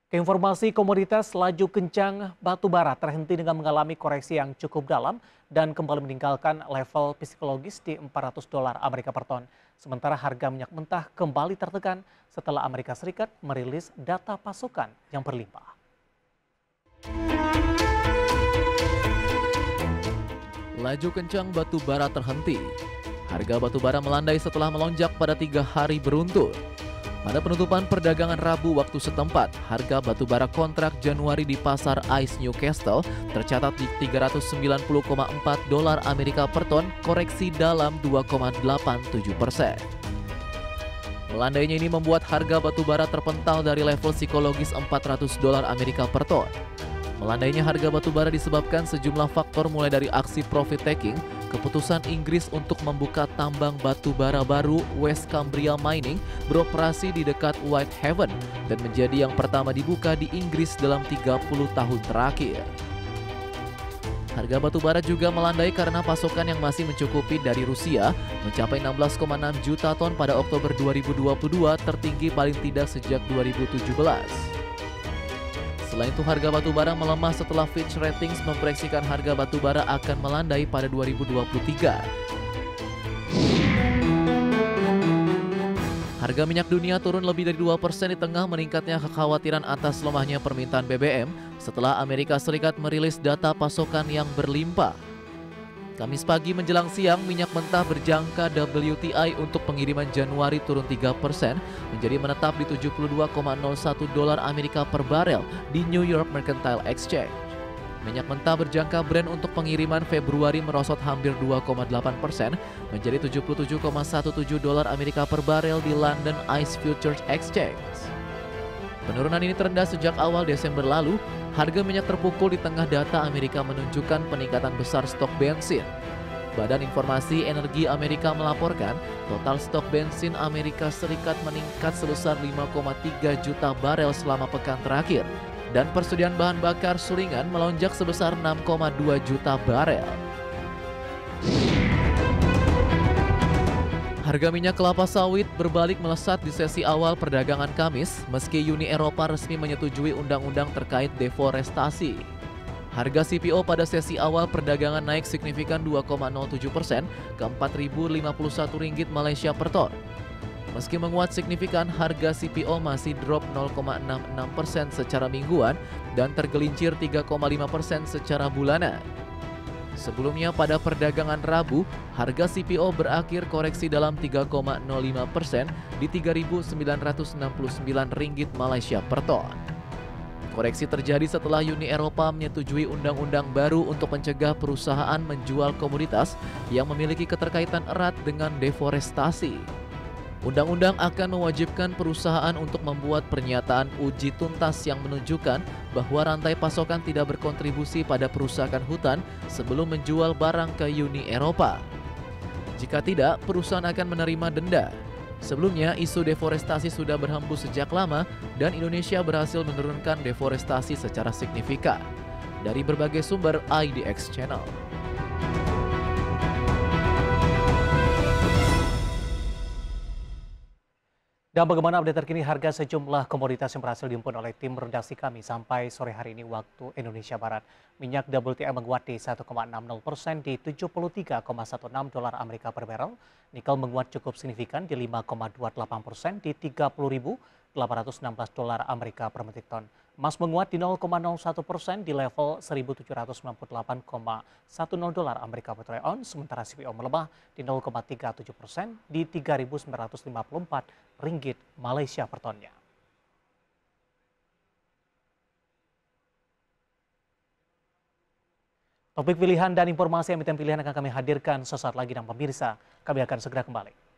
Keinformasi komoditas laju kencang batu bara terhenti dengan mengalami koreksi yang cukup dalam dan kembali meninggalkan level psikologis di $400 Amerika per ton. Sementara harga minyak mentah kembali tertekan setelah Amerika Serikat merilis data pasokan yang berlimpah. Laju kencang batu bara terhenti. Harga batu bara melandai setelah melonjak pada 3 hari beruntun. Pada penutupan perdagangan Rabu waktu setempat, harga batu bara kontrak Januari di pasar ICE Newcastle tercatat di $390,4 Amerika per ton, koreksi dalam 2,87%. Melandainya ini membuat harga batu bara terpental dari level psikologis $400 Amerika per ton. Melandainya harga batu bara disebabkan sejumlah faktor mulai dari aksi profit taking, keputusan Inggris untuk membuka tambang batu bara baru West Cumbria Mining beroperasi di dekat Whitehaven dan menjadi yang pertama dibuka di Inggris dalam 30 tahun terakhir. Harga batu bara juga melandai karena pasokan yang masih mencukupi dari Rusia mencapai 16,6 juta ton pada Oktober 2022, tertinggi paling tidak sejak 2017. Selain itu, harga batu bara melemah setelah Fitch Ratings memproyeksikan harga batu bara akan melandai pada 2023. Harga minyak dunia turun lebih dari 2% di tengah meningkatnya kekhawatiran atas lemahnya permintaan BBM setelah Amerika Serikat merilis data pasokan yang berlimpah. Kamis pagi menjelang siang, minyak mentah berjangka WTI untuk pengiriman Januari turun 3% menjadi menetap di $72,01 Amerika per barel di New York Mercantile Exchange. Minyak mentah berjangka Brent untuk pengiriman Februari merosot hampir 2,8% menjadi $77,17 Amerika per barel di London ICE Futures Exchange. Penurunan ini terendah sejak awal Desember lalu. Harga minyak terpukul di tengah data Amerika menunjukkan peningkatan besar stok bensin. Badan Informasi Energi Amerika melaporkan total stok bensin Amerika Serikat meningkat sebesar 5,3 juta barel selama pekan terakhir dan persediaan bahan bakar sulingan melonjak sebesar 6,2 juta barel. Harga minyak kelapa sawit berbalik melesat di sesi awal perdagangan Kamis meski Uni Eropa resmi menyetujui undang-undang terkait deforestasi. Harga CPO pada sesi awal perdagangan naik signifikan 2,07% ke Rp4.051 Malaysia per ton. Meski menguat signifikan, harga CPO masih drop 0,66% secara mingguan dan tergelincir 3,5% secara bulanan. Sebelumnya pada perdagangan Rabu, harga CPO berakhir koreksi dalam 3,05% di Rp3.969 Malaysia per ton. Koreksi terjadi setelah Uni Eropa menyetujui undang-undang baru untuk mencegah perusahaan menjual komoditas yang memiliki keterkaitan erat dengan deforestasi. Undang-undang akan mewajibkan perusahaan untuk membuat pernyataan uji tuntas yang menunjukkan bahwa rantai pasokan tidak berkontribusi pada perusakan hutan sebelum menjual barang ke Uni Eropa. Jika tidak, perusahaan akan menerima denda. Sebelumnya, isu deforestasi sudah berhembus sejak lama dan Indonesia berhasil menurunkan deforestasi secara signifikan. Dari berbagai sumber IDX Channel. Dan bagaimana update terkini harga sejumlah komoditas yang berhasil dihimpun oleh tim redaksi kami sampai sore hari ini waktu Indonesia Barat. Minyak WTI menguat di 1,60% di $73,16 Amerika per barrel. Nikel menguat cukup signifikan di 5,28% di $30.816 Amerika per metrik ton. Emas menguat di 0,01% di level $1.798,10 Amerika per troy ounce, sementara CPO melemah di 0,37% di Rp3.954 Malaysia per tonnya. Topik pilihan dan informasi emiten pilihan akan kami hadirkan sesaat lagi dan pemirsa, kami akan segera kembali.